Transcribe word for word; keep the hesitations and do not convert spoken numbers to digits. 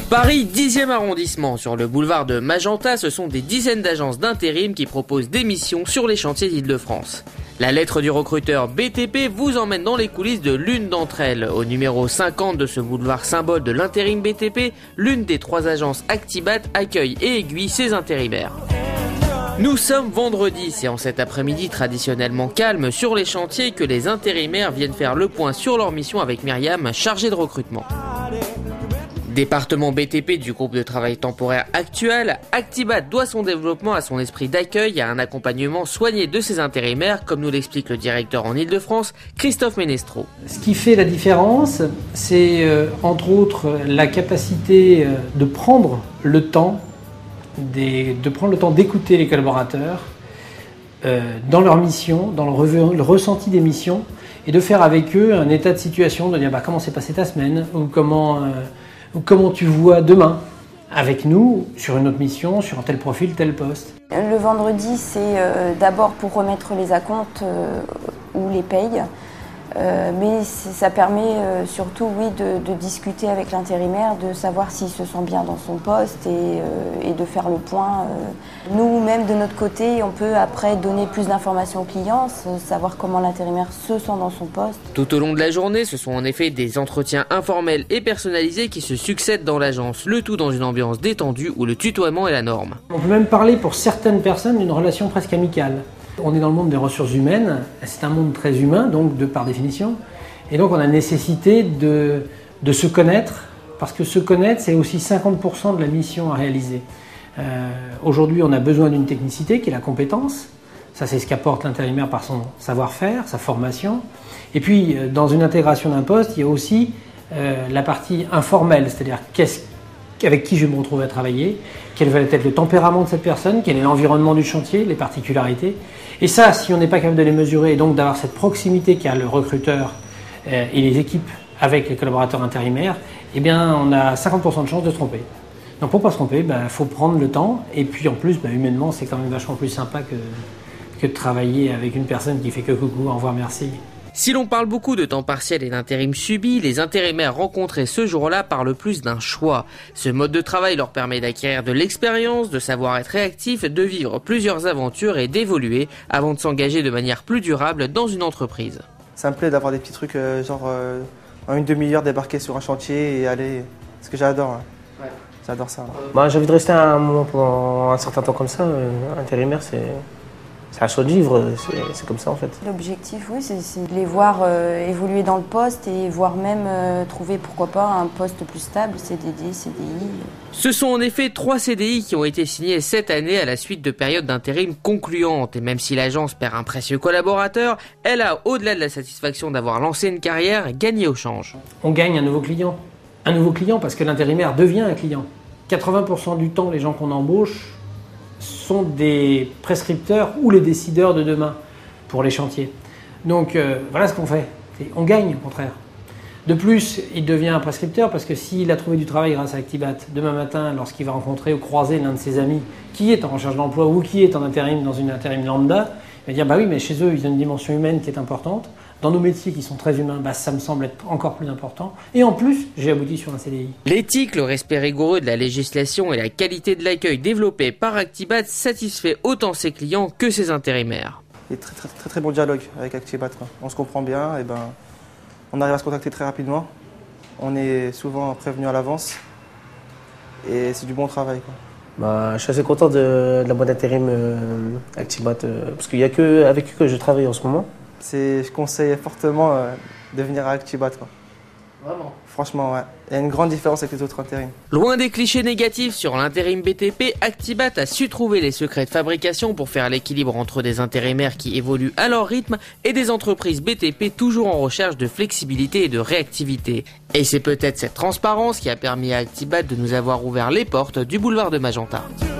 Paris dixième arrondissement, sur le boulevard de Magenta, ce sont des dizaines d'agences d'intérim qui proposent des missions sur les chantiers d'Île-de-France. La lettre du recruteur B T P vous emmène dans les coulisses de l'une d'entre elles. Au numéro cinquante de ce boulevard symbole de l'intérim B T P, l'une des trois agences Actibat accueille et aiguille ses intérimaires. Nous sommes vendredi, c'est en cet après-midi traditionnellement calme sur les chantiers que les intérimaires viennent faire le point sur leur mission avec Myriam, chargée de recrutement. Département B T P du groupe de travail temporaire Actual, Actibat doit son développement à son esprit d'accueil et à un accompagnement soigné de ses intérimaires, comme nous l'explique le directeur en Île-de-France, Christophe Ménestro. Ce qui fait la différence, c'est euh, entre autres la capacité euh, de prendre le temps, des, de prendre le temps d'écouter les collaborateurs euh, dans leur mission, dans le, re, le ressenti des missions, et de faire avec eux un état de situation, de dire bah, comment s'est passée ta semaine, ou comment... Euh, Comment tu vois demain avec nous sur une autre mission, sur un tel profil, tel poste? Le vendredi, c'est euh, d'abord pour remettre les acomptes euh, ou les payes, euh, mais ça permet euh, surtout oui, de, de discuter avec l'intérimaire, de savoir s'il se sent bien dans son poste et, euh, et de faire le point. Euh. Nous-mêmes, de notre côté, on peut après donner plus d'informations aux clients, savoir comment l'intérimaire se sent dans son poste. Tout au long de la journée, ce sont en effet des entretiens informels et personnalisés qui se succèdent dans l'agence, le tout dans une ambiance détendue où le tutoiement est la norme. On peut même parler pour certaines personnes d'une relation presque amicale. On est dans le monde des ressources humaines, c'est un monde très humain, donc de par définition, et donc on a nécessité de, de se connaître, parce que se connaître, c'est aussi cinquante pour cent de la mission à réaliser. Euh, aujourd'hui, on a besoin d'une technicité qui est la compétence. Ça, c'est ce qu'apporte l'intérimaire par son savoir-faire, sa formation. Et puis, dans une intégration d'un poste, il y a aussi euh, la partie informelle, c'est-à-dire qu'est-ce, avec qui je vais me retrouver à travailler, quel va être le tempérament de cette personne, quel est l'environnement du chantier, les particularités. Et ça, si on n'est pas capable de les mesurer et donc d'avoir cette proximité qu'a le recruteur euh, et les équipes avec les collaborateurs intérimaires, eh bien, on a cinquante pour cent de chances de se tromper. Donc pour ne pas se tromper, il bah, faut prendre le temps. Et puis en plus, bah, humainement, c'est quand même vachement plus sympa que, que de travailler avec une personne qui fait que coucou, au revoir, merci. Si l'on parle beaucoup de temps partiel et d'intérim subi, les intérimaires rencontrés ce jour-là parlent plus d'un choix. Ce mode de travail leur permet d'acquérir de l'expérience, de savoir être réactif, de vivre plusieurs aventures et d'évoluer avant de s'engager de manière plus durable dans une entreprise. Ça me plaît d'avoir des petits trucs euh, genre euh, en une demi-heure débarquer sur un chantier et aller... Ce que j'adore. Hein. Ouais. J'adore ça. Ouais. Bah, j'ai envie de rester un moment pendant un certain temps comme ça. Euh, intérimaire, c'est... C'est un choix de vivre, c'est comme ça en fait. L'objectif, oui, c'est de les voir euh, évoluer dans le poste et voire même euh, trouver, pourquoi pas, un poste plus stable, C D D, C D I. Ce sont en effet trois C D I qui ont été signés cette année à la suite de périodes d'intérim concluantes. Et même si l'agence perd un précieux collaborateur, elle a, au-delà de la satisfaction d'avoir lancé une carrière, gagné au change. On gagne un nouveau client. Un nouveau client parce que l'intérimaire devient un client. quatre-vingts pour cent du temps, les gens qu'on embauche sont des prescripteurs ou les décideurs de demain pour les chantiers. Donc euh, voilà ce qu'on fait. On gagne au contraire. De plus, il devient un prescripteur parce que s'il a trouvé du travail grâce à Actibat, demain matin, lorsqu'il va rencontrer ou croiser l'un de ses amis qui est en recherche d'emploi ou qui est en intérim dans une intérim lambda, il va dire bah oui, mais chez eux, ils ont une dimension humaine qui est importante. Dans nos métiers qui sont très humains, bah, ça me semble être encore plus important. Et en plus, j'ai abouti sur un C D I. L'éthique, le respect rigoureux de la législation et la qualité de l'accueil développé par Actibat satisfait autant ses clients que ses intérimaires. Il y a très très très, très bon dialogue avec Actibat. Quoi. On se comprend bien, et ben, on arrive à se contacter très rapidement. On est souvent prévenu à l'avance et c'est du bon travail. Quoi. Bah, je suis assez content de, de la boîte d'intérim euh, Actibat euh, parce qu'il n'y a qu'avec eux que je travaille en ce moment. Je conseille fortement euh, de venir à Actibat. Quoi. Vraiment? Franchement, ouais. Il y a une grande différence avec les autres intérims. Loin des clichés négatifs sur l'intérim B T P, Actibat a su trouver les secrets de fabrication pour faire l'équilibre entre des intérimaires qui évoluent à leur rythme et des entreprises B T P toujours en recherche de flexibilité et de réactivité. Et c'est peut-être cette transparence qui a permis à Actibat de nous avoir ouvert les portes du boulevard de Magenta.